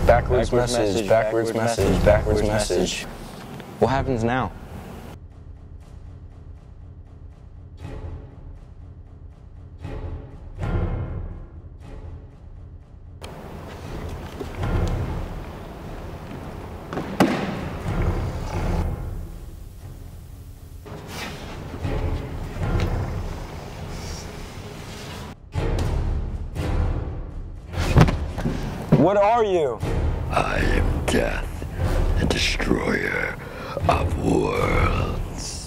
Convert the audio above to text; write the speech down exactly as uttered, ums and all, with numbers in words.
Backwards message, backwards message, backwards message. What happens now? What are you? I am death, the destroyer of worlds.